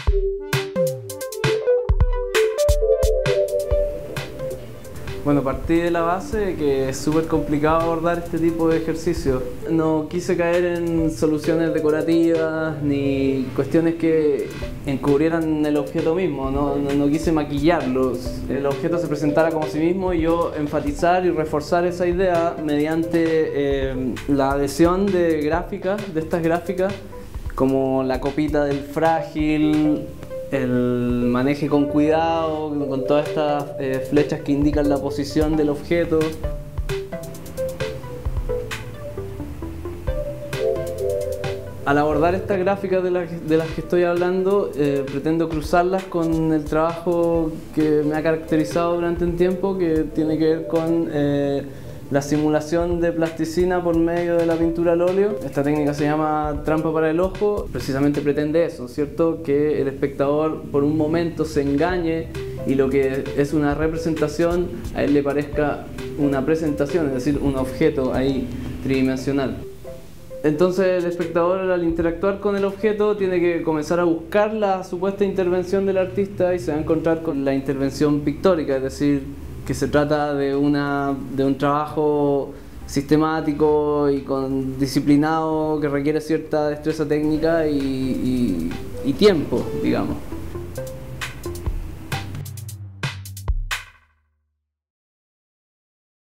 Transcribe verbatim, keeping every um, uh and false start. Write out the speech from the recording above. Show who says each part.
Speaker 1: Bueno, partí de la base de que es súper complicado abordar este tipo de ejercicios. No quise caer en soluciones decorativas ni cuestiones que encubrieran el objeto mismo, no, no, no quise maquillarlo. El objeto se presentara como sí mismo y yo enfatizar y reforzar esa idea mediante eh, la adhesión de gráficas, de estas gráficas, como la copita del frágil, el maneje con cuidado, con todas estas eh, flechas que indican la posición del objeto. Al abordar estas gráficas de las, de las que estoy hablando, eh, pretendo cruzarlas con el trabajo que me ha caracterizado durante un tiempo, que tiene que ver con eh, la simulación de plasticina por medio de la pintura al óleo. Esta técnica se llama trampa para el ojo. Precisamente pretende eso, ¿cierto? Que el espectador por un momento se engañe y lo que es una representación a él le parezca una presentación, es decir, un objeto ahí tridimensional. Entonces el espectador, al interactuar con el objeto, tiene que comenzar a buscar la supuesta intervención del artista y se va a encontrar con la intervención pictórica, es decir, que se trata de, una, de un trabajo sistemático y con disciplinado que requiere cierta destreza técnica y, y, y tiempo, digamos.